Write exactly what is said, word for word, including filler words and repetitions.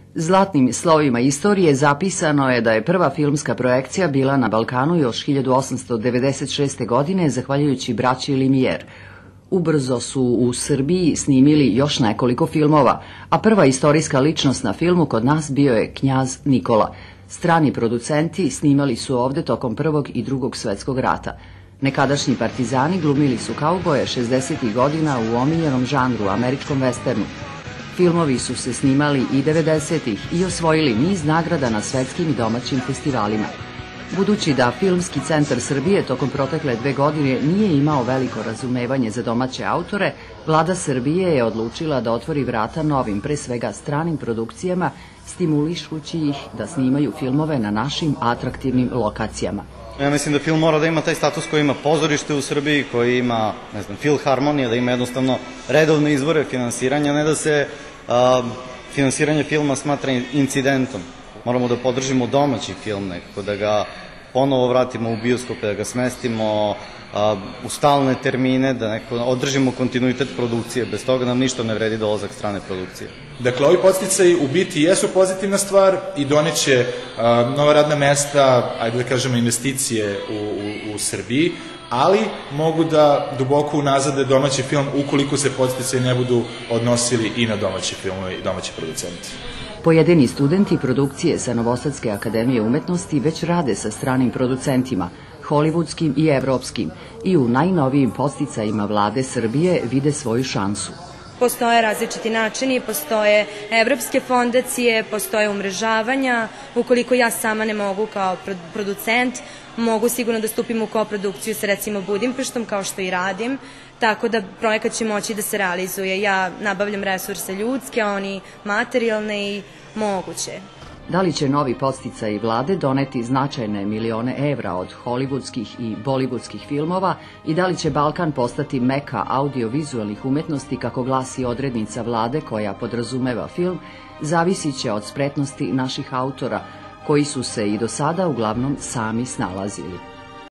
Zlatnim slovima istorije zapisano je da je prva filmska projekcija bila na Balkanu još hiljadu osamsto devedeset šeste. godine, zahvaljujući braći Limijer. Ubrzo su u Srbiji snimili još nekoliko filmova, a prva istorijska ličnost na filmu kod nas bio je knjaz Nikola. Strani producenti snimali su ovde tokom Prvog i Drugog svetskog rata. Nekadašnji partizani glumili su kauboje šezdesetih godina u omiljenom žanru, američkom westernu. Filmovi su se snimali i devedesetih i osvojili niz nagrada na svetskim i domaćim festivalima. Budući da Filmski centar Srbije tokom protekle dve godine nije imao veliko razumevanje za domaće autore, vlada Srbije je odlučila da otvori vrata novim, pre svega stranim produkcijama, stimulišući ih da snimaju filmove na našim atraktivnim lokacijama. Ja mislim da film mora da ima taj status koji ima pozorište u Srbiji, koji ima, ne znam, filharmonija, da ima jednostavno redovne izvore finansiranja, ne da se finansiranje filma smatra incidentom. Moramo da podržimo domaći film nekako, da ga ponovo vratimo u bioskope, da ga smestimo u stalne termine, da nekako održimo kontinuitet produkcije. Bez toga nam ništa ne vredi dolazak strane produkcije. Dakle, ovi podsticaji u biti jesu pozitivna stvar i doneće nova radna mesta, ajde da kažemo investicije u Srbiji, ali mogu da duboko unazade domaći film ukoliko se podsticaji ne budu odnosili i na domaći filmove i domaći producenti. Pojedini studenti produkcije sa Novosadske akademije umetnosti već rade sa stranim producentima, hollywoodskim i evropskim, i u najnovijim podsticajima vlade Srbije vide svoju šansu. Postoje različiti načini, postoje evropske fondacije, postoje umrežavanja. Ukoliko ja sama ne mogu kao producent, mogu sigurno da stupim u koprodukciju sa recimo Budimpeštom, kao što i radim, tako da projekat će moći da se realizuje. Ja nabavljam resurse ljudske, oni materijalne i moguće. Da li će novi podsticaji vlade doneti značajne milione evra od hollywoodskih i bollywoodskih filmova i da li će Balkan postati meka audiovizuelnih umetnosti, kako glasi odrednica vlade koja podrazumeva film, zavisit će od spretnosti naših autora, koji su se i do sada uglavnom sami snalazili.